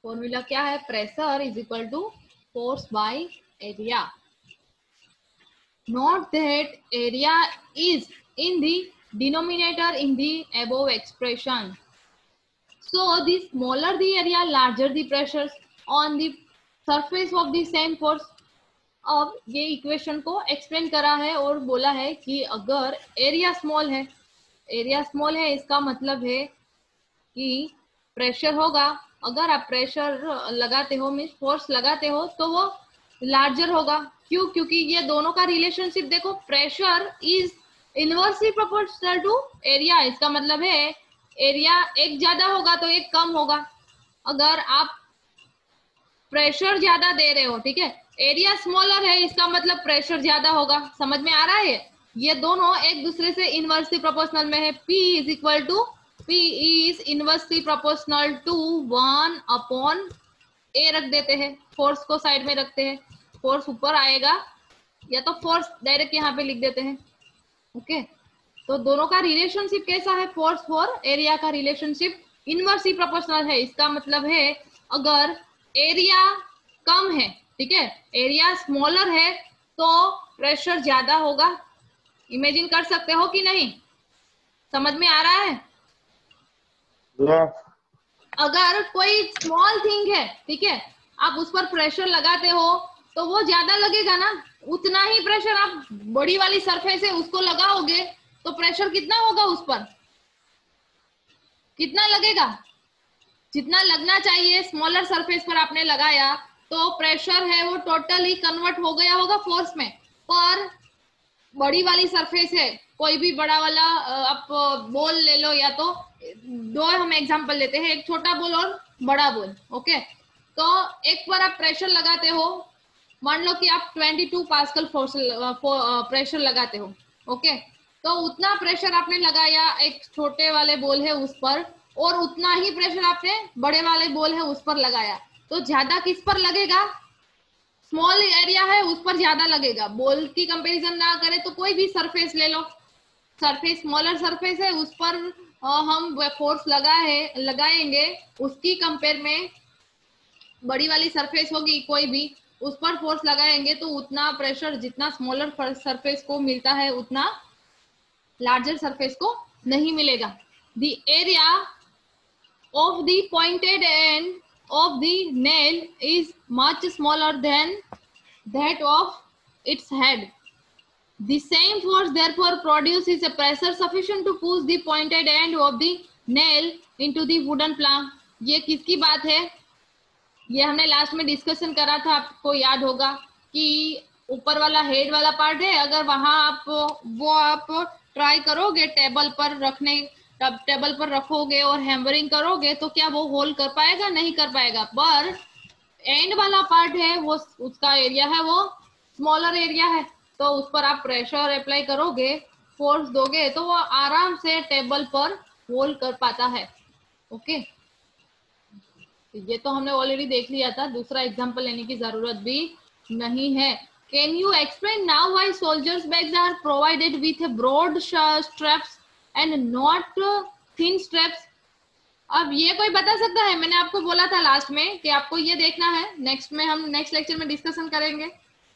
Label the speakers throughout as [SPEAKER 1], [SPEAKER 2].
[SPEAKER 1] Formula क्या है? Pressure is equal to force by area. Note that area is in the denominator in the above expression. So the smaller the area, larger the pressures on the surface of the same force. अब ये equation को explain करा है और बोला है कि अगर एरिया स्मॉल है, इसका मतलब है कि प्रेशर होगा. अगर आप प्रेशर लगाते हो मीन्स फोर्स लगाते हो तो वो लार्जर होगा. क्यों? क्योंकि ये दोनों का रिलेशनशिप देखो, pressure is inversely proportional to area. इसका मतलब है एरिया एक ज्यादा होगा तो एक कम होगा. अगर आप प्रेशर ज्यादा दे रहे हो, ठीक है, एरिया स्मॉलर है, इसका मतलब प्रेशर ज्यादा होगा. समझ में आ रहा है? ये दोनों एक दूसरे से इनवर्सली प्रोपोर्शनल में है. P is equal to P is inversely proportional to 1 upon A रख देते हैं, फोर्स को साइड में रखते हैं, फोर्स ऊपर आएगा, या तो फोर्स डायरेक्ट यहाँ पे लिख देते हैं. ओके, तो दोनों का रिलेशनशिप कैसा है? फोर्स और एरिया का रिलेशनशिप इनवर्सली प्रोपोर्शनल है. इसका मतलब है अगर एरिया कम है, ठीक है, एरिया स्मॉलर है तो प्रेशर ज्यादा होगा. इमेजिन कर सकते हो कि नहीं? समझ में आ रहा है?
[SPEAKER 2] yes.
[SPEAKER 1] अगर कोई स्मॉल थिंग है, ठीक है, आप उस पर प्रेशर लगाते हो तो वो ज्यादा लगेगा ना. उतना ही प्रेशर आप बड़ी वाली सरफेस है उसको लगाओगे तो प्रेशर कितना होगा उस पर? कितना लगेगा? जितना लगना चाहिए स्मॉलर सरफेस पर आपने लगाया तो प्रेशर है वो टोटली कन्वर्ट हो गया होगा फोर्स में. पर बड़ी वाली सरफेस है, कोई भी बड़ा वाला आप बॉल ले लो, या तो दो हम एग्जांपल लेते हैं, एक छोटा बॉल और बड़ा बॉल. ओके, तो एक बार आप प्रेशर लगाते हो, मान लो कि आप 22 पास्कल प्रेशर लगाते हो. ओके, तो उतना प्रेशर आपने लगाया एक छोटे वाले बॉल है उस पर, और उतना ही प्रेशर आपने बड़े वाले बॉल है उस पर लगाया. तो ज्यादा किस पर लगेगा? स्मॉल एरिया है उस पर ज्यादा लगेगा. बॉल की कंपैरिजन ना करें तो कोई भी सरफेस ले लो, सरफेस स्मॉलर सरफेस है उस पर हम फोर्स लगाएंगे, उसकी कंपेयर में बड़ी वाली सरफेस होगी कोई भी, उस पर फोर्स लगाएंगे तो उतना प्रेशर जितना स्मॉलर सरफेस को मिलता है उतना लार्जर सरफेस को नहीं मिलेगा. The area of the pointed end of the nail is much smaller than that of its head. The same force therefore produces a pressure sufficient to push the pointed end of the nail into the wooden plank. ये किसकी बात है? ये हमने last में discussion करा था, आपको याद होगा कि ऊपर वाला हेड वाला पार्ट है, अगर वहां आप ट्राई करोगे टेबल पर रखने, तब टेबल पर रखोगे और हैमरिंग करोगे तो क्या वो होल्ड कर पाएगा? नहीं कर पाएगा. पर एंड वाला पार्ट है वो, उसका एरिया है वो स्मॉलर एरिया है, तो उस पर आप प्रेशर अप्लाई करोगे, फोर्स दोगे तो वो आराम से टेबल पर होल्ड कर पाता है. ओके, ये तो हमने ऑलरेडी देख लिया था, दूसरा एग्जांपल लेने की जरूरत भी नहीं है. Can you explain now why soldiers bags are provided with broad straps and not thin straps? अब ये कोई बता सकता है? मैंने आपको बोला था लास्ट में कि आपको ये देखना है, नेक्स्ट में हम नेक्स्ट लेक्चर में डिस्कशन करेंगे.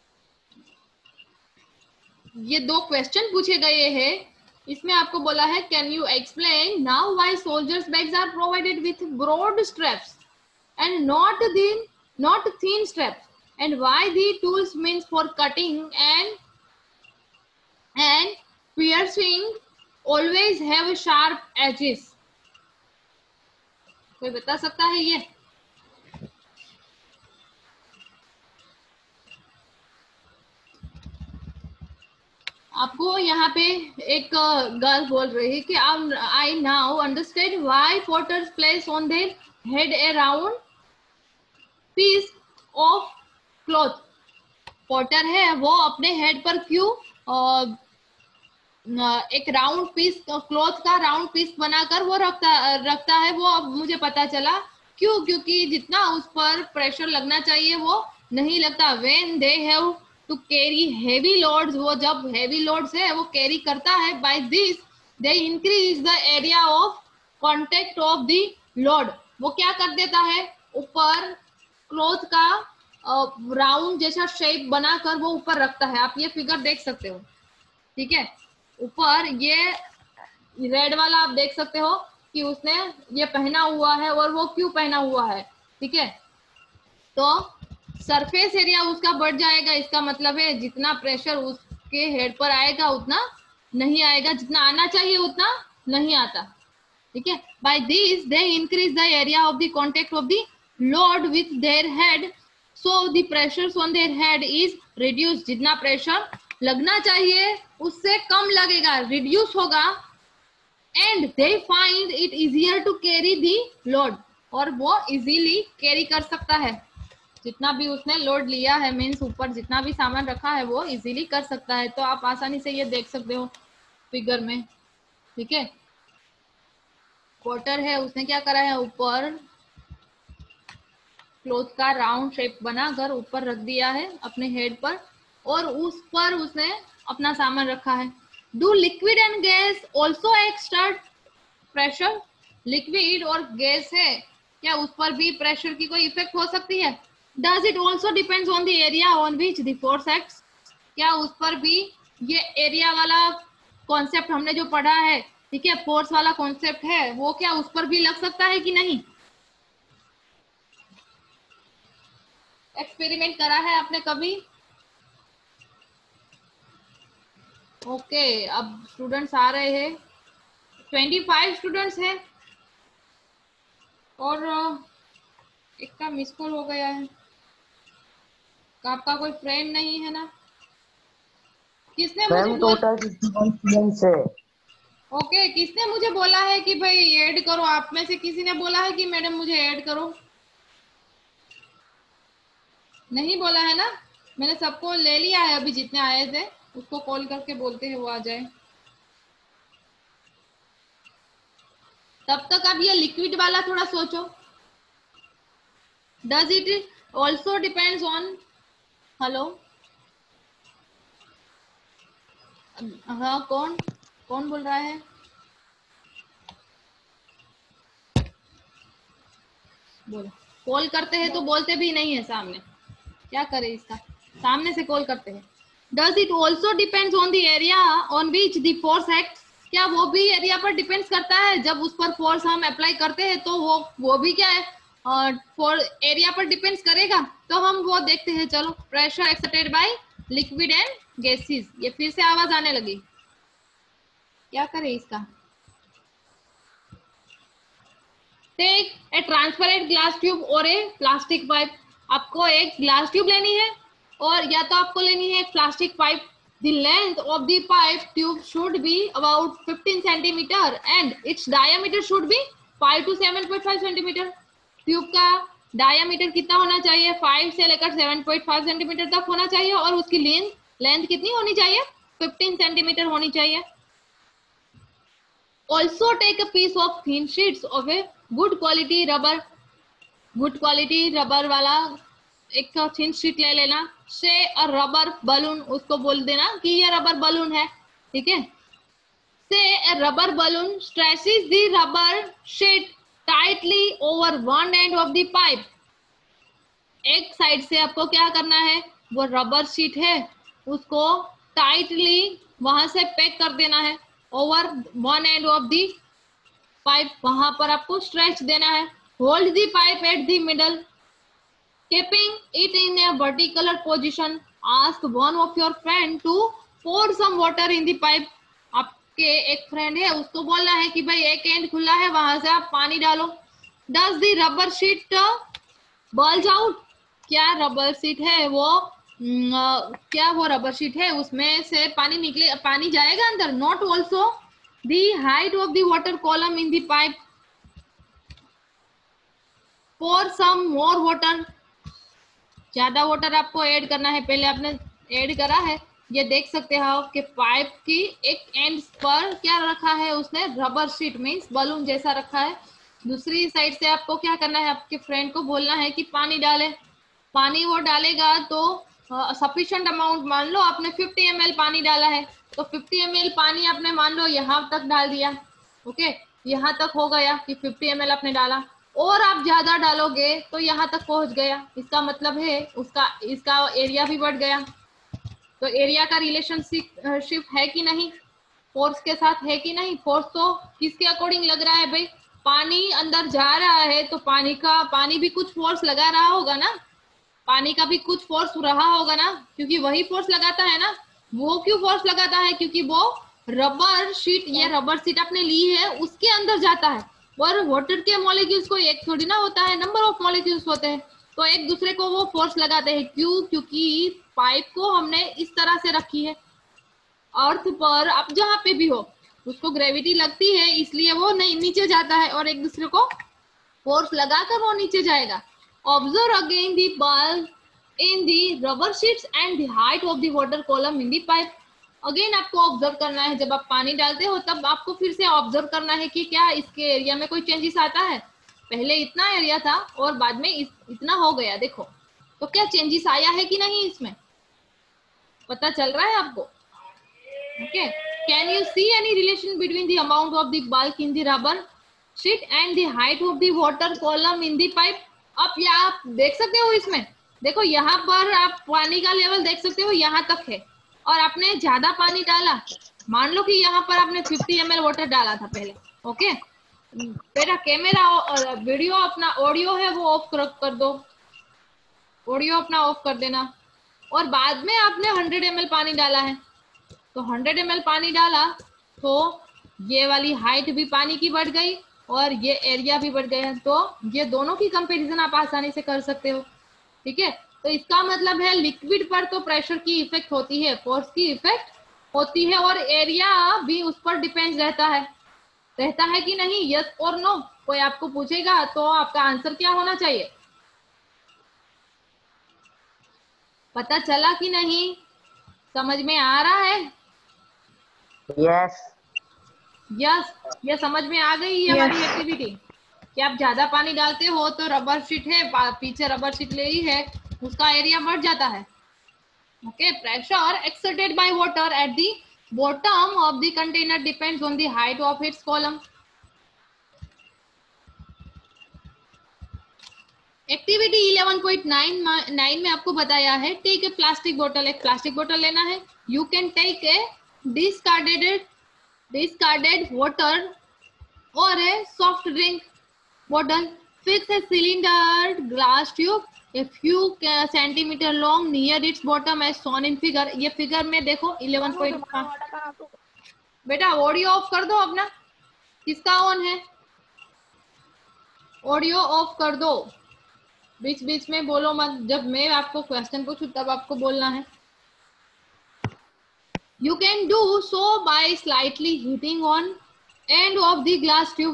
[SPEAKER 1] ये 2 क्वेश्चन पूछे गए हैं, इसमें आपको बोला है can you explain now why soldiers bags are provided with broad straps and not thin straps, and why the tools means for cutting and piercing always have sharp edges. कोई बता सकता है ये? आपको यहाँ पे एक गर्ल बोल रही है कि I now understand why potters place on their head a round piece of cloth. Potter है वो अपने हेड पर क्यों एक राउंड पीस, क्लॉथ का राउंड पीस बनाकर वो रखता है? वो अब मुझे पता चला क्यों, क्योंकि जितना उस पर प्रेशर लगना चाहिए वो नहीं लगता. When they have to carry heavy loads, वो जब हेवी लोड्स है वो कैरी करता है, by this they increase the area of contact of the load. वो क्या कर देता है? ऊपर क्लॉथ का राउंड जैसा शेप बनाकर वो ऊपर रखता है। आप ये फिगर देख सकते हो, ठीक है। ऊपर ये रेड वाला आप देख सकते हो कि उसने ये पहना हुआ है और वो क्यों पहना हुआ है, ठीक है। तो सरफेस एरिया उसका बढ़ जाएगा, इसका मतलब है जितना प्रेशर उसके हेड पर आएगा उतना नहीं आएगा, जितना आना चाहिए उतना नहीं आता, ठीक है। By this they increase the area of the contact of the load with their head, so the pressure on their head is reduce. जितना प्रेशर लगना चाहिए उससे कम लगेगा, रिड्यूस होगा। And they find it easier to carry the load, और वो easily carry कर सकता है। जितना भी उसने लोड लिया है, मीन्स ऊपर जितना भी सामान रखा है वो इजीली कर सकता है। तो आप आसानी से ये देख सकते हो फिगर में, ठीक है। वाटर है, उसने क्या करा है, ऊपर क्लॉथ का राउंड शेप बनाकर ऊपर रख दिया है अपने हेड पर, और उस पर उसने अपना सामान रखा है। Do liquid and gas also exert pressure? Liquid और गैस है, क्या उस पर भी प्रेशर की कोई इफेक्ट हो सकती है? Does it also depends on the area on which the force acts? क्या उस पर भी ये एरिया वाला कॉन्सेप्ट हमने जो पढ़ा है, ठीक है, फोर्स वाला कॉन्सेप्ट है, वो क्या उस पर भी लग सकता है कि नहीं? एक्सपेरिमेंट करा है आपने कभी? ओके, अब स्टूडेंट्स आ रहे हैं, 25 स्टूडेंट्स हैं, और एक का मिस कॉल हो गया है। आपका कोई फ्रेंड नहीं है ना? किसने मुझे
[SPEAKER 2] टोटल 61 स्टूडेंट्स है।
[SPEAKER 1] ओके, किसने मुझे बोला है कि भाई ऐड करो? आप में से किसी ने बोला है कि मैडम मुझे ऐड करो? नहीं बोला है ना? मैंने सबको ले लिया है, अभी जितने आए थे उसको कॉल करके बोलते हैं वो आ जाए। तब तक अब ये लिक्विड वाला थोड़ा सोचो। Does it also depends on, hello, हाँ, कौन कौन बोल रहा है? बोलो। कॉल करते हैं तो बोलते भी नहीं है सामने, क्या करे इसका, सामने से कॉल करते हैं। Does it also depends on the area on which the force acts? क्या वो भी एरिया पर डिपेंड्स करता है? जब उस पर फोर्स हम अप्लाई करते हैं तो वो भी क्या है, फॉर एरिया पर डिपेंड्स करेगा। तो हम वो देखते हैं, चलो। Pressure exerted by liquid and gases. ये फिर से आवाज आने लगी, क्या करे इसका? Take a transparent glass tube और ए प्लास्टिक पाइप। आपको एक ग्लास ट्यूब लेनी है और या तो आपको लेनी है एक plastic pipe. The length of the pipe tube should be about 15 centimeter and its diameter should be 5 to 7.5 centimeter. Tube का डायमीटर कितना होना चाहिए? 5 से लेकर 7.5 सेंटीमीटर तक होना चाहिए, और उसकी लेंथ कितनी होनी चाहिए? 15 सेंटीमीटर होनी चाहिए। Also take a piece of thin sheets of a good quality rubber. Good quality rubber वाला एक थिन शीट ले लेना। से अ रबर बलून, उसको बोल देना कि ये रबर बलून है, ठीक है। से a rubber balloon stretches the rubber sheet tightly over one end of the pipe. एक साइड से आपको क्या करना है, वो रबर शीट है उसको टाइटली वहां से पैक कर देना है, over one end of the pipe, वहां पर आपको स्ट्रेच देना है। Hold the pipe at the middle, keeping it in a vertical position. Ask one of your friend to pour some water in the pipe. आपके एक friend है, उसको बोलना है कि भाई एक एंड खुला है, वहां से आप पानी डालो। Does the rubber sheet bulge out? क्या रबर शीट है वो क्या वो रबर शीट है उसमें से पानी निकले, पानी जाएगा अंदर? Not also the height of the water column in the pipe. Pour some more water. ज्यादा वाटर आपको ऐड करना है, पहले आपने ऐड करा है। ये देख सकते हो कि पाइप की एक एंड पर क्या रखा है उसने, रबर शीट मीन्स बलून जैसा रखा है। दूसरी साइड से आपको क्या करना है, आपके फ्रेंड को बोलना है कि पानी डाले। पानी वो डालेगा तो सफिशिएंट अमाउंट, मान लो आपने 50 ml पानी डाला है तो 50 ml पानी आपने मान लो यहाँ तक डाल दिया, ओके, यहाँ तक हो गया कि 50 ml आपने डाला। और आप ज्यादा डालोगे तो यहाँ तक पहुंच गया, इसका मतलब है इसका एरिया भी बढ़ गया। तो एरिया का रिलेशनशिप है कि नहीं, फोर्स के साथ है कि नहीं? फोर्स तो किसके अकॉर्डिंग लग रहा है भाई? पानी अंदर जा रहा है तो पानी भी कुछ फोर्स लगा रहा होगा ना, पानी का भी कुछ फोर्स रहा होगा ना, क्योंकि वही फोर्स लगाता है ना। वो क्यों फोर्स लगाता है? क्योंकि वो रबर शीट, ये रबर शीट आपने ली है उसके अंदर जाता है, और वाटर के मॉलिक्यूल्स को एक थोड़ी ना होता है, नंबर ऑफ मॉलिक्यूल्स होते हैं, तो एक दूसरे को वो फोर्स लगाते हैं। क्यों? क्योंकि पाइप को हमने इस तरह से रखी है, अर्थ पर आप जहाँ पे भी हो उसको ग्रेविटी लगती है, इसलिए वो नहीं नीचे जाता है, और एक दूसरे को फोर्स लगाकर वो नीचे जाएगा। Observe again the bulb in the rubber sheets and the height of the water column in the pipe. अगेन आपको ऑब्जर्व करना है, जब आप पानी डालते हो तब आपको फिर से ऑब्जर्व करना है कि क्या इसके एरिया में कोई चेंजेस आता है। पहले इतना एरिया था और बाद में इतना हो गया, देखो तो क्या चेंजेस आया है कि नहीं, इसमें पता चल रहा है आपको? Okay, can you see any relation between the amount of the bulk in the rubber sheet and the height of the water column in the pipe? आप देख सकते हो इसमें, देखो यहाँ पर आप पानी का लेवल देख सकते हो, यहाँ तक है, और आपने ज्यादा पानी डाला, मान लो कि यहाँ पर आपने 50 ml वाटर डाला था पहले। ओके, बेटा कैमरा वीडियो अपना ऑडियो है वो ऑफ कर दो, ऑडियो अपना ऑफ कर देना। और बाद में आपने 100 ml पानी डाला है, तो 100 ml पानी डाला तो ये वाली हाइट भी पानी की बढ़ गई और ये एरिया भी बढ़ गया, तो ये दोनों की कंपैरिजन आप आसानी से कर सकते हो। ठीक है, तो इसका मतलब है लिक्विड पर तो प्रेशर की इफेक्ट होती है, फोर्स की इफेक्ट होती है, और एरिया भी उस पर डिपेंड रहता है कि नहीं? यस और नो? कोई आपको पूछेगा तो आपका आंसर क्या होना चाहिए? पता चला कि नहीं? समझ में आ रहा है?
[SPEAKER 2] यस
[SPEAKER 1] यस, ये समझ में आ गई ये हमारी एक्टिविटी कि आप ज्यादा पानी डालते हो तो रबर शीट है, पीछे रबर शीट ले ही है, उसका एरिया बढ़ जाता है। Okay, pressure exerted by water at the bottom of the container depends on the height of its column. Activity 11.9 में आपको बताया है, टेक ए प्लास्टिक बोतल, एक प्लास्टिक बोतल लेना है। You can take a discarded water or a soft drink bottle. Fix a cylinder glass tube a few centimeter long near its bottom as shown in figure. ये figure में देखो 11.5। बेटा audio of कर दो अपना, किसका ऑन है? Audio of कर दो, बीच बीच में बोलो मत, जब मैं आपको क्वेश्चन पूछूं तब आपको बोलना है। You can do so by slightly heating on end of the glass tube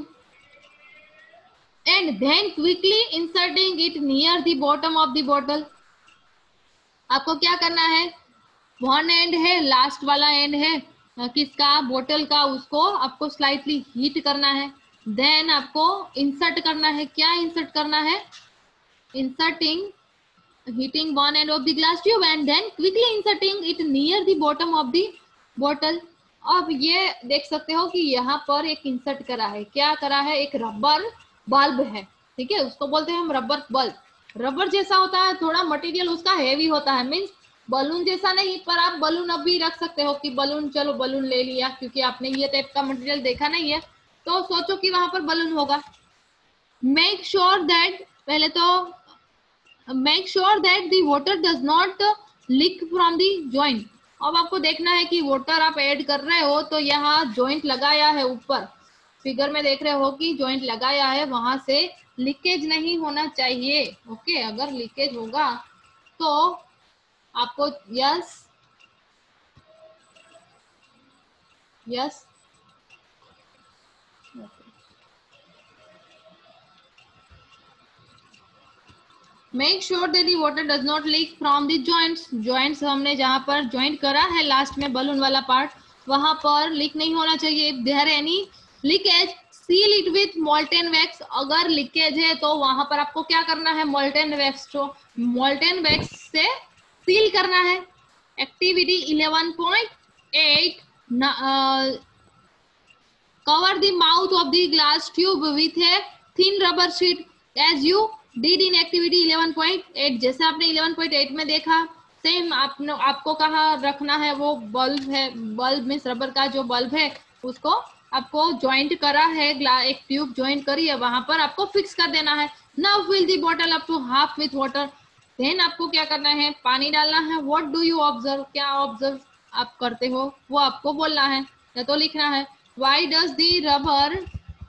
[SPEAKER 1] and then quickly inserting it near the bottom of the bottle. आपको क्या करना है? वन एंड है, लास्ट वाला एंड है किसका? बोतल का, उसको आपको स्लाइटली हीट करना है, देन आपको इंसर्ट करना है। क्या इंसर्ट करना है? Inserting, heating one end of the glass tube and then quickly inserting it near the bottom of the bottle. अब ये देख सकते हो कि यहाँ पर एक इंसर्ट करा है, क्या करा है? एक रबर बल्ब है, ठीक है, उसको बोलते हैं हम रबर बल्ब। रबर जैसा होता है, थोड़ा मटेरियल उसका हैवी होता है, मीन्स बलून जैसा नहीं, पर आप बलून अब भी रख सकते हो कि बलून, चलो बलून ले लिया, क्योंकि आपने ये टाइप का मटेरियल देखा नहीं है तो सोचो कि वहां पर बलून होगा। मेक श्योर दैट, पहले तो make sure that the water does not leak from the joint. अब आपको देखना है कि वाटर आप ऐड कर रहे हो तो यहाँ जॉइंट लगाया है, ऊपर फिगर में देख रहे हो कि जॉइंट लगाया है, वहां से लीकेज नहीं होना चाहिए। ओके, अगर लीकेज होगा तो आपको yes yes make sure that the water does not leak from the joints. Joints हमने जहाँ पर जॉइंट करा है लास्ट में बलून वाला पार्ट, वहां पर लीक नहीं होना चाहिए। If there any leakage seal it with molten wax. अगर लीकेज है तो वहां पर आपको क्या करना है? मोल्टेन वैक्स, तो मोल्टेन वैक्स से सील करना है। Activity 11.8 cover the mouth of the glass tube with a thin rubber sheet. As you did in activity 11.8, जैसे आपने 11.8 में देखा, सेम आपको कहा रखना है वो बल्ब है, बल्ब मीन्स रबर का जो बल्ब है उसको आपको ज्वाइंट करा है, एक ट्यूब ज्वाइंट करी है, वहां पर आपको फिक्स कर देना है। Now fill the bottle up to half with water, then आपको क्या करना है, पानी डालना है। व्हाट डू यू ऑब्जर्व, क्या ऑब्जर्व आप करते हो वो आपको बोलना है या तो लिखना है। Why does the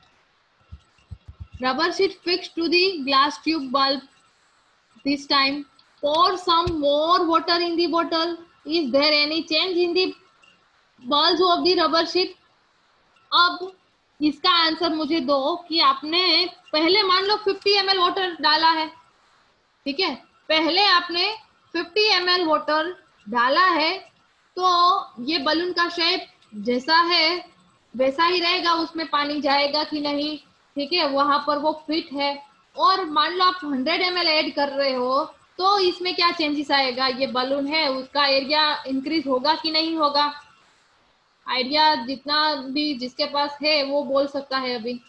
[SPEAKER 1] rubber sheet fixed to the glass tube bulb this time? Pour some more water in the bottle. Is there any change in the bulbs of the rubber sheet? अब इसका answer मुझे दो कि आपने पहले मान लो 50 ml water डाला है, ठीक है, पहले आपने 50 ml वाटर डाला है, तो ये बलून का शेप जैसा है वैसा ही रहेगा, उसमें पानी जाएगा कि नहीं, ठीक है, वहां पर वो फिट है। और मान लो आप 100 ml ऐड कर रहे हो, तो इसमें क्या चेंजेस आएगा, ये बलून है उसका एरिया इंक्रीज होगा कि नहीं होगा। आइडिया जितना भी जिसके पास है वो बोल सकता है अभी।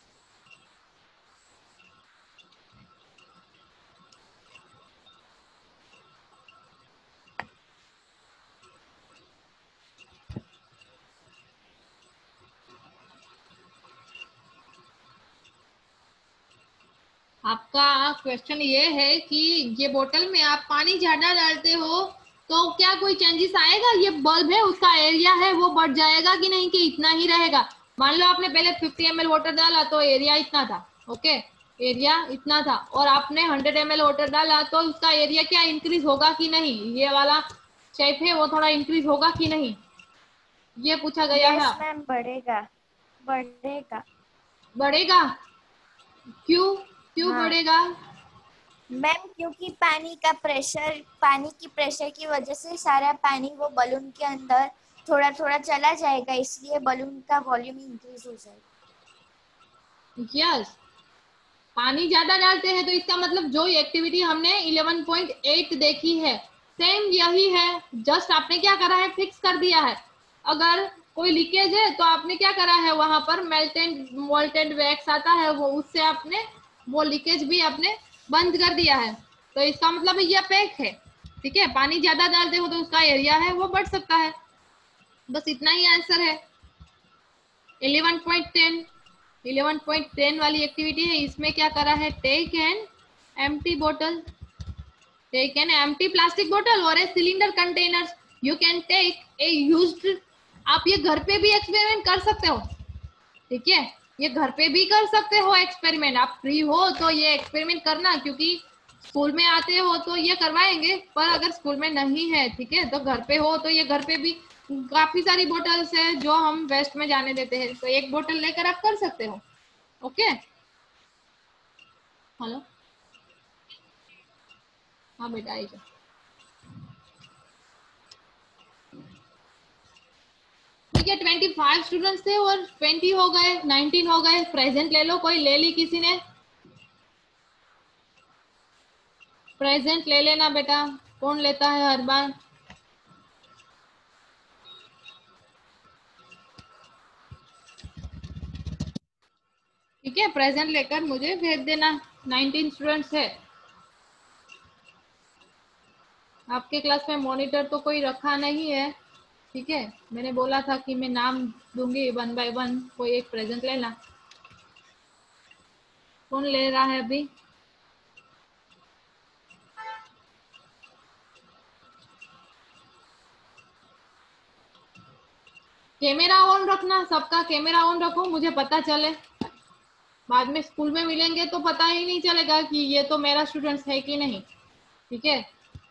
[SPEAKER 1] आपका क्वेश्चन ये है कि ये बोतल में आप पानी ज्यादा डालते हो तो क्या कोई चेंजेस आएगा, ये बल्ब है उसका एरिया है वो बढ़ जाएगा कि नहीं, कि इतना ही रहेगा। मान लो आपने पहले 50 ml वाटर डाला तो एरिया इतना था, ओके, एरिया इतना था, और आपने 100 ml वाटर डाला तो उसका एरिया क्या इंक्रीज होगा कि नहीं, ये वाला शेप है वो थोड़ा इंक्रीज होगा कि नहीं, ये पूछा गया है।
[SPEAKER 3] यस मैम, बढ़ेगा बढ़ेगा
[SPEAKER 1] बढ़ेगा, क्यों क्यों
[SPEAKER 3] हाँ
[SPEAKER 1] बढ़ेगा?
[SPEAKER 3] मैम, क्योंकि पानी की प्रेशर की वजह से सारा पानी वो बलून के अंदर थोड़ा थोड़ा चला जाएगा, इसलिए बलून का वॉल्यूम इंक्रीज हो जाएगा।
[SPEAKER 1] यस, पानी ज्यादा डालते हैं तो इसका मतलब जो एक्टिविटी हमने 11.8 देखी है सेम यही है, जस्ट आपने क्या करा है, फिक्स कर दिया है। अगर कोई लीकेज है तो आपने क्या करा है, वहां पर मोल्टेड वैक्स आता है वो, उससे आपने वो लीकेज भी आपने बंद कर दिया है, तो इसका मतलब ये पैक है, ठीक है। पानी ज्यादा डालते हो तो उसका एरिया है वो बढ़ सकता है, बस इतना ही आंसर है। 11.10 वाली एक्टिविटी है, इसमें क्या करा है, take an empty bottle, take an empty plastic bottle और a cylinder container, you can take a used. आप ये घर पे भी एक्सपेरिमेंट कर सकते हो, ठीक है, ये घर पे भी कर सकते हो एक्सपेरिमेंट, आप फ्री हो तो ये एक्सपेरिमेंट करना, क्योंकि स्कूल में आते हो तो ये करवाएंगे, पर अगर स्कूल में नहीं है, ठीक है, तो घर पे हो तो ये घर पे भी काफी सारी बोतल्स है जो हम वेस्ट में जाने देते हैं, तो एक बोतल लेकर आप कर सकते हो। ओके, हेलो, हाँ बेटा आइए। ठीक है, 25 स्टूडेंट्स थे और 20 हो गए, 19 हो गए। प्रेजेंट ले लो, कोई ले ली किसी ने? प्रेजेंट ले लेना बेटा, कौन लेता है हर बार? ठीक है, प्रेजेंट लेकर मुझे भेज देना। 19 स्टूडेंट्स है आपके क्लास में, मॉनिटर तो कोई रखा नहीं है, ठीक है, मैंने बोला था कि मैं नाम दूंगी 1 बाय 1, कोई एक प्रेजेंट लेना। कौन ले रहा है अभी? कैमरा ऑन रखना, सबका कैमरा ऑन रखो, मुझे पता चले, बाद में स्कूल में मिलेंगे तो पता ही नहीं चलेगा कि ये तो मेरा स्टूडेंट्स है कि नहीं, ठीक है।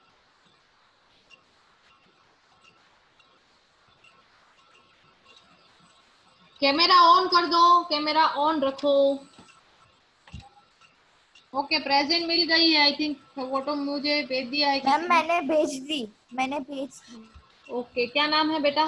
[SPEAKER 1] कैमरा ऑन कर दो, कैमरा ऑन रखो। ओके, प्रेजेंट मिल गई है, आई थिंक फोटो मुझे भेज दिया है
[SPEAKER 3] मैम मैंने भेज दी।
[SPEAKER 1] ओके, क्या नाम है बेटा?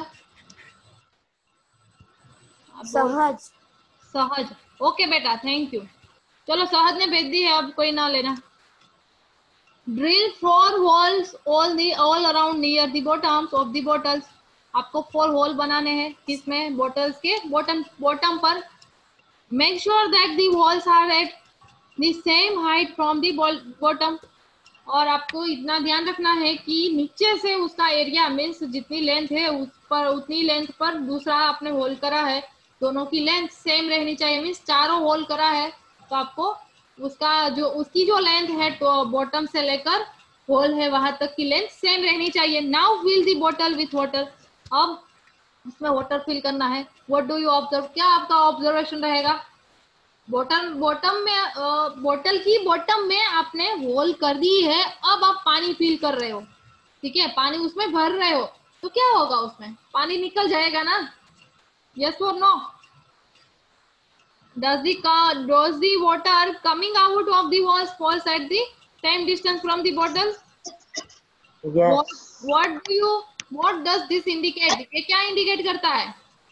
[SPEAKER 3] सहज।
[SPEAKER 1] सहज, ओके बेटा, थैंक यू। चलो, सहज ने भेज दी है, अब कोई ना लेना। Drill 4 holes all around near the bottoms of the bottles. आपको 4 होल बनाने हैं, किसमें? बॉटल्स के बॉटम पर। Make sure that the holes are at the same height from the bottom. और आपको इतना ध्यान रखना है कि नीचे से उसका एरिया मीन्स जितनी लेंथ है उस पर उतनी लेंथ पर दूसरा आपने होल करा है, दोनों की लेंथ सेम रहनी चाहिए। मीन्स चारों होल करा है तो आपको उसकी जो लेंथ है तो बॉटम से लेकर होल है वहां तक की लेंथ सेम रहनी चाहिए। Now fill the bottle with water. अब इसमें वाटर फिल करना है। व्हाट डू यू ऑब्जर्व, क्या आपका ऑब्जर्वेशन रहेगा? बॉटम में बोतल की बॉटम में आपने होल कर दी है, अब आप पानी फिल कर रहे हो, ठीक है, पानी उसमें भर रहे हो, तो क्या होगा? उसमें पानी निकल जाएगा ना? यस और no? does the water coming out of the walls falls at the same distance from the bottle?
[SPEAKER 2] Yes.
[SPEAKER 1] what does this indicate? ये क्या इंडिकेट करता है?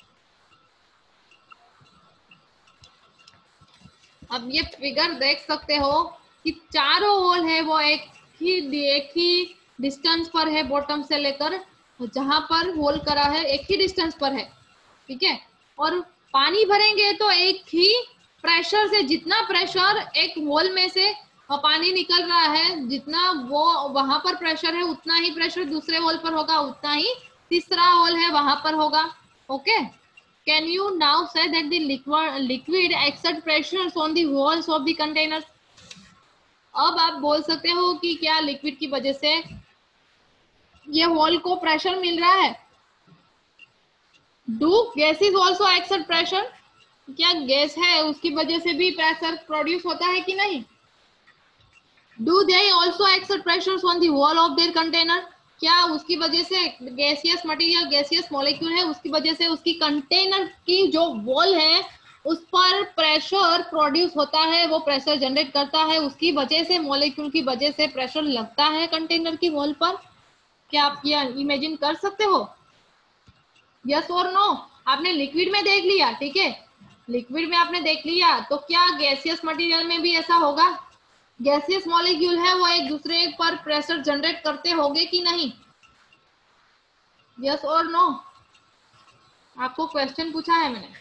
[SPEAKER 1] अब ये फिगर देख सकते हो कि चारों होल है वो एक ही डिस्टेंस पर है, बॉटम से लेकर जहां पर होल करा है एक ही डिस्टेंस पर है, ठीक है। और पानी भरेंगे तो एक ही प्रेशर से, जितना प्रेशर एक होल में से पानी निकल रहा है, जितना वो वहां पर प्रेशर है उतना ही प्रेशर दूसरे होल पर होगा, उतना ही तीसरा होल है वहां पर होगा। Okay, can you now say that the liquid exert pressures on the walls of the containers? अब आप बोल सकते हो कि क्या लिक्विड की वजह से ये वॉल को प्रेशर मिल रहा है? Do gases also exert pressure? क्या गैस है उसकी वजह से भी प्रेशर प्रोड्यूस होता है कि नहीं? Do they also exert pressures on the wall of their container? क्या उसकी वजह से गैसियस मटेरियल, गैसियस मॉलिक्यूल है, उसकी वजह से उसकी कंटेनर की जो वॉल है उस पर प्रेशर प्रोड्यूस होता है, वो प्रेशर जनरेट करता है, उसकी वजह से मॉलिक्यूल की वजह से प्रेशर लगता है कंटेनर की वॉल पर? क्या आप ये इमेजिन कर सकते हो? यस और नो? आपने लिक्विड में देख लिया, ठीक है, लिक्विड में आपने देख लिया, तो क्या गैसियस मटेरियल में भी ऐसा होगा? गैसियस मॉलिक्यूल है वो एक दूसरे पर प्रेशर जनरेट करते होंगे कि नहीं? यस और नो? आपको क्वेश्चन पूछा है मैंने।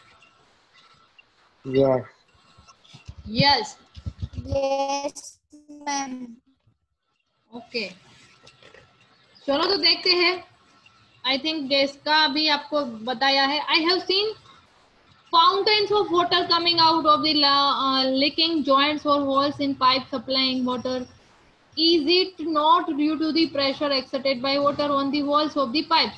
[SPEAKER 2] Yes.
[SPEAKER 1] Yes
[SPEAKER 3] yes ma'am.
[SPEAKER 1] Okay, चलो तो देखते हैं। आई थिंक गैस का भी आपको बताया है। I have seen fountains of water coming out of the leaking joints or holes in pipe supplying water. Is it not due to the pressure exerted by water on the walls of the pipes?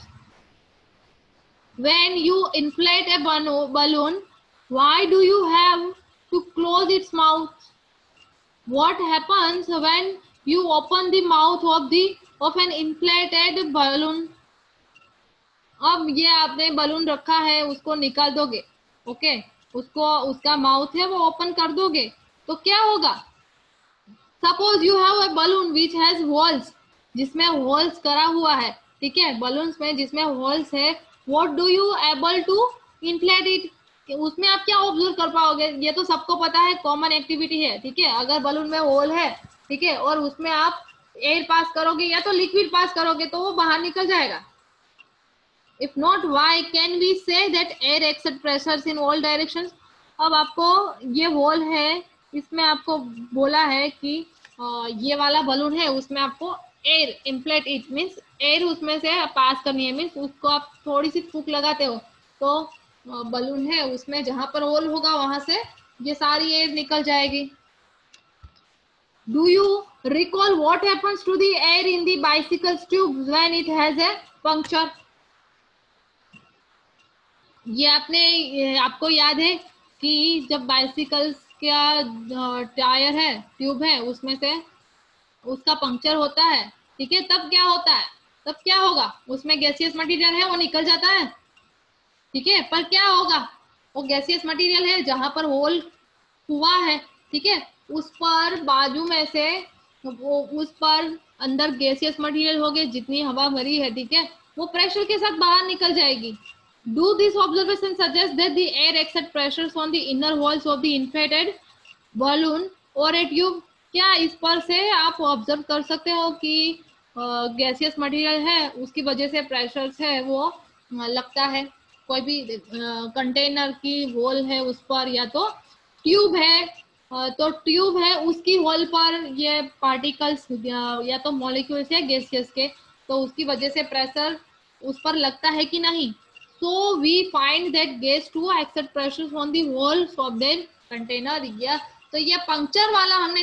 [SPEAKER 1] When you inflate a balloon, why do you have to close its mouth? What happens when you open the mouth of an inflated balloon? अब ये आपने balloon रखा है, उसको निकाल दोगे, okay, उसको उसका माउथ है वो ओपन कर दोगे तो क्या होगा? Suppose you have a balloon which has holes, जिसमें होल्स करा हुआ है, ठीक है, बलून्स में जिसमें होल्स है, what do you able to inflate it? उसमें आप क्या ऑब्जर्व कर पाओगे? ये तो सबको पता है, कॉमन एक्टिविटी है, ठीक है। अगर बलून में होल है, ठीक है, और उसमें आप एयर पास करोगे या तो लिक्विड पास करोगे तो वो बाहर निकल जाएगा। If not, why can we say that air exert pressures in all directions? अब आपको ये होल है, इसमें आपको बोला है कि ये वाला बलून है, उसमें आपको air inflate it means air उसमें से पास करनी है, मीन्स उसको आप थोड़ी सी फूंक लगाते हो तो बलून है उसमें जहां पर होल होगा वहां से ये सारी एयर निकल जाएगी। Do you recall what happens to the air in the bicycle's tube when it has a puncture? ये आपको याद है कि जब बाइसिकल्स का टायर है, ट्यूब है, उसमें से उसका पंक्चर होता है, ठीक है, तब क्या होता है? तब क्या होगा? उसमें गैसियस मटेरियल है वो निकल जाता है, ठीक है, पर क्या होगा? वो गैसियस मटेरियल है जहां पर होल हुआ है, ठीक है, उस पर बाजू में से वो उस पर अंदर गैसियस मटेरियल हो गए, जितनी हवा भरी है, ठीक है, वो प्रेशर के साथ बाहर निकल जाएगी। Do this observation suggest that the air exert pressures on the inner walls of the inflated balloon or a tube? क्या इस पर से आप ऑब्जर्व कर सकते हो कि गैसियस मटेरियल है उसकी वजह से प्रेशर है वो लगता है कोई भी कंटेनर की वॉल है उस पर, या तो ट्यूब है तो ट्यूब है उसकी होल पर ये पार्टिकल्स या तो मॉलिक्यूल्स है गैसियस के, तो उसकी वजह से प्रेशर उस पर लगता है कि नहीं। So we find that gas to except pressure on the walls of the container. या तो ये पंक्चर वाला हमने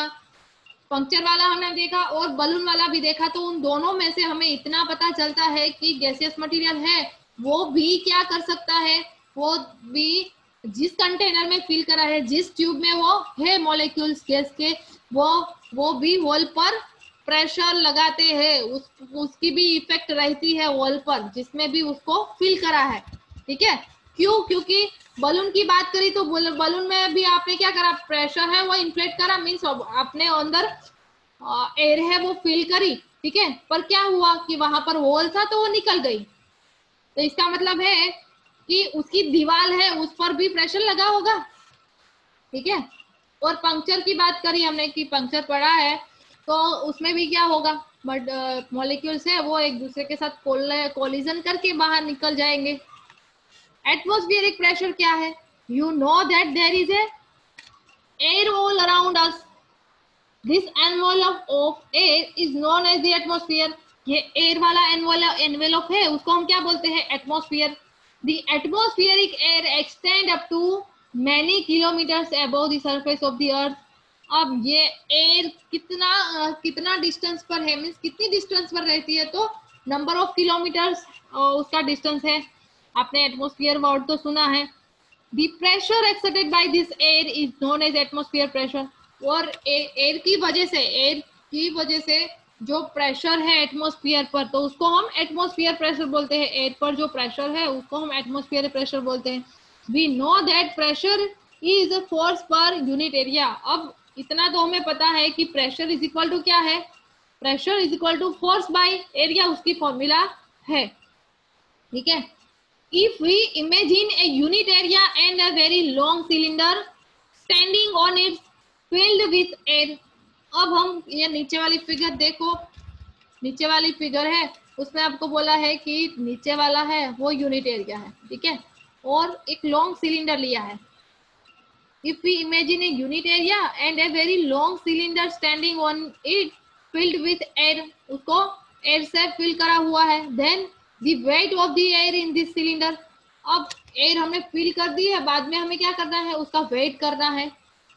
[SPEAKER 1] देखा और बलून वाला भी देखा, तो उन दोनों में से हमें इतना पता चलता है कि गैसियस मटेरियल है वो भी क्या कर सकता है, वो भी जिस कंटेनर में फिल करा है, जिस ट्यूब में वो है मॉलिक्यूल्स गैस के, वो भी वॉल पर प्रेशर लगाते हैं, उसकी भी इफेक्ट रहती है वॉल पर जिसमें भी उसको फिल करा है। ठीक है, क्यों? क्योंकि बलून की बात करी तो बलून में भी आपने क्या करा, प्रेशर है वो इन्फ्लेट करा, मीन्स अपने अंदर एयर है वो फिल करी। ठीक है, पर क्या हुआ कि वहां पर होल था तो वो निकल गई, तो इसका मतलब है कि उसकी दीवार है उस पर भी प्रेशर लगा होगा। ठीक है, और पंक्चर की बात करी हमने कि पंक्चर पड़ा है तो उसमें भी क्या होगा, बट मॉलिक्यूल्स है वो एक दूसरे के साथ कोलिजन करके बाहर निकल जाएंगे। एटमॉस्फेरिक प्रेशर क्या है? You know that there is a air all around us, this envelope of air is known as the atmosphere. ये एयर वाला एनवेलप है उसको हम क्या बोलते हैं, atmosphere. The atmospheric air extend up to many kilometers above the surface of the earth। अब ये एयर कितना डिस्टेंस पर है, मीन्स कितनी डिस्टेंस पर रहती है, तो नंबर ऑफ किलोमीटर्स उसका डिस्टेंस है। आपने एटमॉस्फेयर वर्ड तो सुना है। The pressure exerted by this air is known as atmosphere pressure. और एयर की वजह से जो प्रेशर है एटमॉस्फेयर पर, तो उसको हम एटमॉस्फेयर प्रेशर बोलते हैं। एयर पर जो प्रेशर है उसको हम एटमॉस्फेयर प्रेशर बोलते हैं। We know that pressure is a force per unit area। अब इतना तो हमें पता है कि प्रेशर इज इक्वल टू क्या है, pressure is equal to force by area, उसकी फॉर्मूला है। ठीक है, if we imagine a unit area and a very long cylinder standing on its filled with air. अब हम ये नीचे वाली फिगर देखो, नीचे वाली फिगर है उसमें आपको बोला है कि नीचे वाला है वो यूनिट एरिया है। ठीक है, और एक लॉन्ग सिलेंडर लिया है। If we imagine a unit area and a very long cylinder standing on it filled with air, उसको एयर से फिल करा हुआ है। Then the weight of the air in this cylinder. अब एयर हमने fill कर दी है, बाद में हमें क्या करना है, उसका वेट करना है।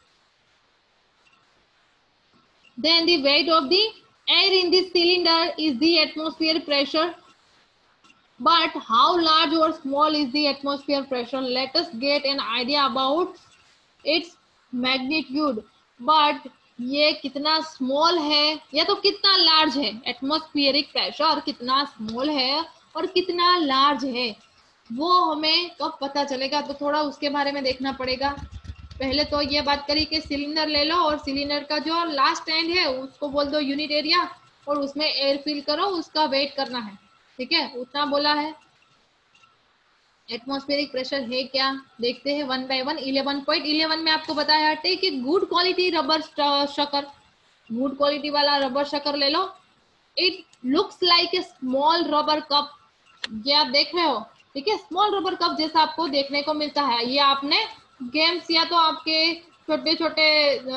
[SPEAKER 1] Then the weight of the air in this cylinder is the atmosphere pressure. But how large or small is the atmosphere pressure? Let us get an idea about its magnitude। But ये कितना small है या तो कितना large है, atmospheric pressure कितना small है और कितना large है, वो हमें कब पता चलेगा, तो थोड़ा उसके बारे में देखना पड़ेगा। पहले तो ये बात करी कि सिलेंडर ले लो और सिलेंडर का जो लास्ट एंड है उसको बोल दो यूनिट एरिया, और उसमें एयर फिल करो, उसका वेट करना है। ठीक है, उतना बोला है। एटमॉस्फेरिक प्रेशर है क्या, देखते हैं वन बाय वन। 11.11 में आपको बताया, take a good quality rubber sucker. Good quality वाला रबर शकर ले लो। It looks like a small rubber cup. ये आप देख रहे हो, ठीक है, स्मॉल रबर कप जैसा आपको देखने को मिलता है। ये आपने गेम्स या तो आपके छोटे छोटे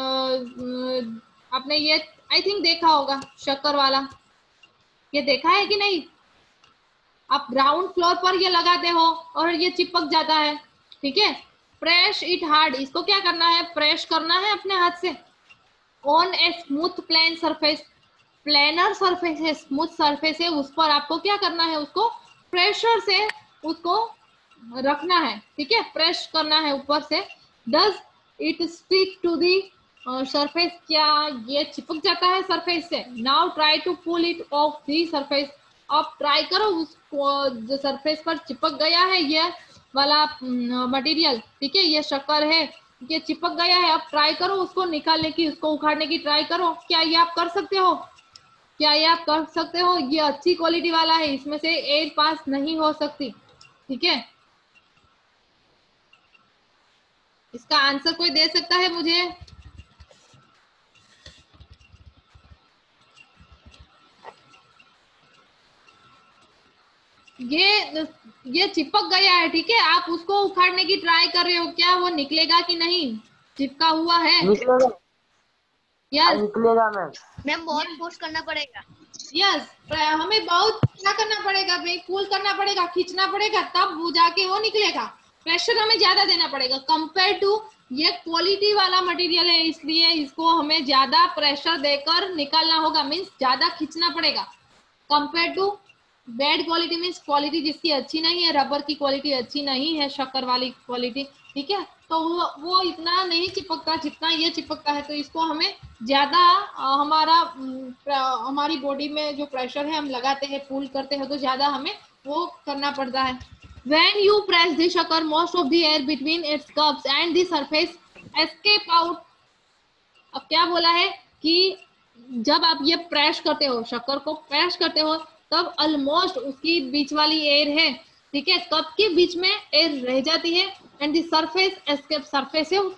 [SPEAKER 1] आपने ये आई थिंक देखा होगा, शक्कर वाला, ये देखा है कि नहीं? आप ग्राउंड फ्लोर पर ये लगाते हो और ये चिपक जाता है। ठीक है, प्रेस इट हार्ड, इसको क्या करना है, प्रेस करना है अपने हाथ से। On a smooth plane surface, planar surface है, स्मूथ सरफेस है, उस पर आपको क्या करना है, उसको प्रेशर से उसको रखना है। ठीक है, प्रेस करना है ऊपर से। Does it stick to the surface, क्या ये चिपक जाता है सरफेस से? Now try to pull it off the surface. अब ट्राई करो उसको, जो सरफेस पर चिपक गया है ये वाला मटेरियल, ठीक है, ये शक्कर है, ये चिपक गया है। अब ट्राई करो उसको निकालने की, उसको उखाड़ने की ट्राई करो। क्या ये आप कर सकते हो? क्या ये आप कर सकते हो? ये अच्छी क्वालिटी वाला है, इसमें से एयर पास नहीं हो सकती। ठीक है, इसका आंसर कोई दे सकता है मुझे? ये चिपक गया है, ठीक है, आप उसको उखाड़ने की ट्राई कर रहे हो, क्या वो निकलेगा कि नहीं? चिपका हुआ है।
[SPEAKER 2] निकलेगा।
[SPEAKER 1] यस
[SPEAKER 2] निकलेगा मैम।
[SPEAKER 3] मैम बहुत फोर्स करना पड़ेगा।
[SPEAKER 1] यस, हमें बहुत क्या करना पड़ेगा भाई, पुल करना पड़ेगा, खींचना पड़ेगा, तब वो जाके वो निकलेगा। प्रेशर हमें ज्यादा देना पड़ेगा कंपेयर टू, ये क्वालिटी वाला मटेरियल है इसलिए इसको हमें ज्यादा प्रेशर देकर निकालना होगा, मीन्स ज्यादा खींचना पड़ेगा compare to bad quality, means quality जिसकी अच्छी नहीं है, रबर की क्वालिटी अच्छी नहीं है, शक्कर वाली क्वालिटी, ठीक है, तो वो इतना नहीं चिपकता जितना ये चिपकता है। तो इसको हमें ज्यादा हमारी बॉडी में जो प्रेशर है हम लगाते हैं, पुल करते हैं, तो ज्यादा हमें वो करना पड़ता है। When you press the sugar, most of the air between its cups and the surface escape out. अब क्या बोला है कि जब आप ये प्रेस करते हो, शक्कर को प्रेस करते हो, तब ऑलमोस्ट उसकी बीच वाली एयर है, ठीक है, कप के बीच में एयर रह जाती है, and the surface escape, surface है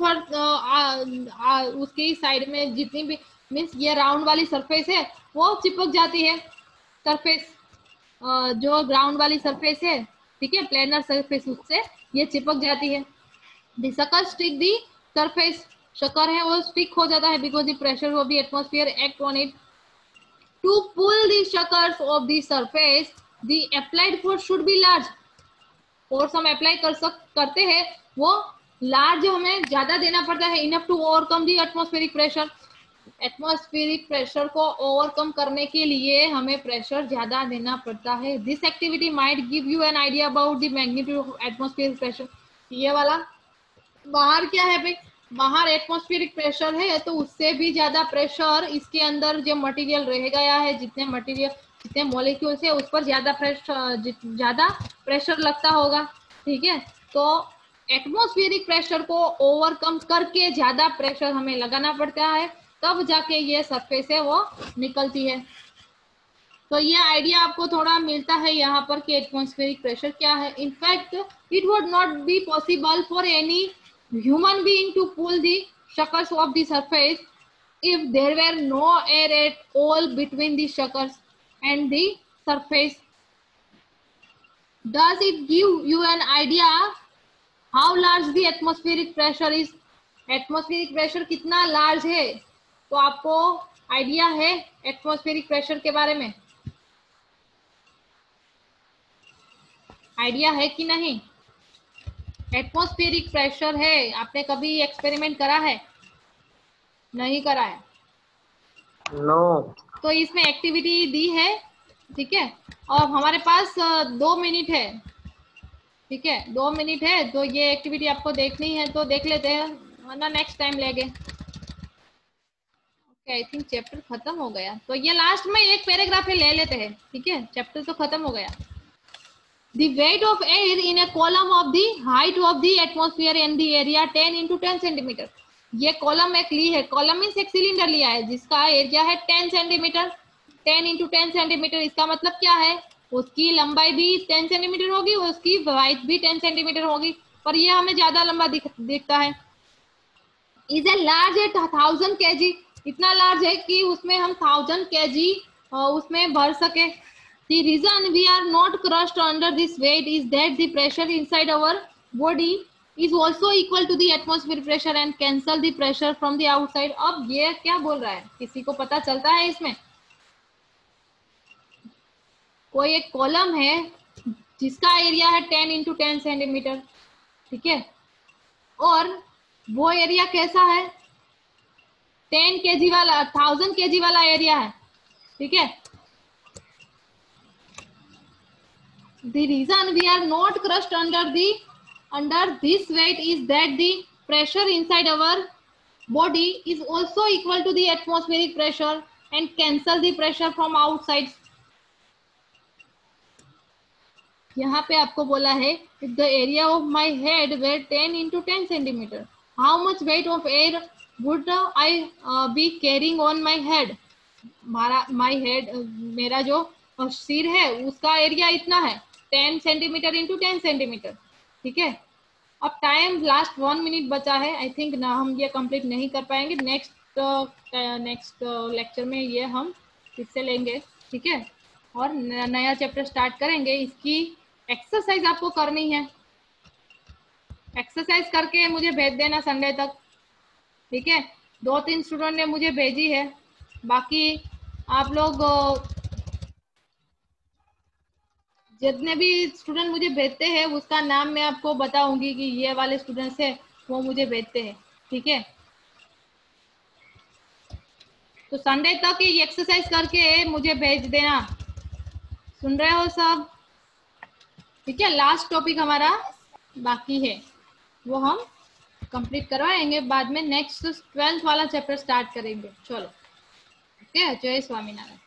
[SPEAKER 1] उसकी साइड में जितनी भी, मीन्स ये राउंड वाली सरफेस है वो चिपक जाती है, सरफेस जो ग्राउंड वाली सरफेस है, ठीक है, प्लेनर सरफेस, उससे ये चिपक जाती है। द शक्कर स्टिक दी सरफेस, शक्कर है वो स्टिक हो जाता है because the pressure of the atmosphere act on it to pull the suckers off the surface. The applied force should be large, force हम अप्लाई करते हैं वो लार्ज हमें ज्यादा देना पड़ता है, enough to overcome the atmospheric pressure. Atmospheric pressure को ओवरकम करने के लिए हमें प्रेशर ज्यादा देना पड़ता है। This activity might give you an idea about the magnitude of atmospheric pressure. ये वाला बाहर क्या है भाई, बाहर एटमॉस्फेरिक प्रेशर है, तो उससे भी ज्यादा प्रेशर इसके अंदर जो मटेरियल रह गया है, जितने मॉलिक्यूल्स है उस पर ज्यादा प्रेशर लगता होगा, ठीक है, तो एटमॉस्फेरिक प्रेशर को ओवरकम करके ज्यादा प्रेशर हमें लगाना पड़ता है, तब जाके ये सरफेस है वो निकलती है। तो ये आइडिया आपको थोड़ा मिलता है यहाँ पर कि एटमॉस्फेरिक प्रेशर क्या है। In fact it would not be possible for any human being to pull the suckers off the surface if there were no air at all between the suckers and the surface. Does it give you an idea how large the atmospheric pressure is? Atmospheric pressure कितना large है, तो आपको idea है atmospheric pressure के बारे में, idea है कि नहीं? एटमॉस्फेरिक प्रेशर है, आपने कभी एक्सपेरिमेंट करा है? नहीं करा है?
[SPEAKER 2] नो।
[SPEAKER 1] तो इसमें एक्टिविटी दी है, ठीक है, और हमारे पास 2 मिनट है, ठीक है, 2 मिनट है, तो ये एक्टिविटी आपको देखनी है तो देख लेते हैं, वरना नेक्स्ट टाइम लेंगे। ओके, आई थिंक चैप्टर खत्म हो गया, तो ये लास्ट में एक पैराग्राफ ले लेते हैं, ठीक है, चैप्टर तो खत्म हो गया। The weight of air in a column of the height of the atmosphere and the area 10 into 10 centimetre. ये कॉलम एक ली है, कॉलम मीन्स एक सिलेंडर लिया है जिसका एरिया है 10 सेंटीमीटर, 10 इंटू 10 सेंटीमीटर, इसका मतलब क्या है, उसकी लंबाई भी 10 सेंटीमीटर होगी, उसकी हाइट भी 10 सेंटीमीटर होगी, पर ये हमें ज्यादा लंबा दिखता है। Is a large at 1000 kg, इतना लार्ज है कि उसमें हम 1000 kg उसमें भर सके। The reason we are not crushed under this weight is that the pressure inside our body is also equal to the atmospheric pressure and cancel the pressure from the outside। अब ये क्या बोल रहा है, किसी को पता चलता है इसमें? कोई एक कॉलम है जिसका एरिया है 10 इंटू 10 सेंटीमीटर, ठीक है, और वो एरिया कैसा है, 10 kg वाला, 1000 kg वाला एरिया है, ठीक है। The reason we are not crushed under this weight is that the pressure inside our body is also equal to the atmospheric pressure and cancel the pressure from outside। यहाँ पे आपको बोला है if the area of my head were 10 into 10 centimeter, how much weight of air would I be carrying on my head? my head, मेरा जो सिर है उसका एरिया इतना है 10 सेंटीमीटर इंटू 10 सेंटीमीटर, ठीक है। अब टाइम लास्ट 1 मिनट बचा है, आई थिंक ना हम ये कंप्लीट नहीं कर पाएंगे, नेक्स्ट लेक्चर में ये हम फिर से लेंगे, ठीक है, और नया चैप्टर स्टार्ट करेंगे। इसकी एक्सरसाइज आपको करनी है, एक्सरसाइज करके मुझे भेज देना संडे तक, ठीक है, 2-3 स्टूडेंट ने मुझे भेजी है, बाकी आप लोग जितने भी स्टूडेंट मुझे भेजते हैं उसका नाम मैं आपको बताऊंगी कि ये वाले स्टूडेंट्स है वो मुझे भेजते हैं। ठीक है, तो संडे तक ये एक्सरसाइज करके मुझे भेज देना। सुन रहे हो सब? ठीक है, लास्ट टॉपिक हमारा बाकी है, वो हम कंप्लीट करवाएंगे, बाद में नेक्स्ट 12th वाला चैप्टर स्टार्ट करेंगे। चलो, ओके, जय स्वामीनारायण।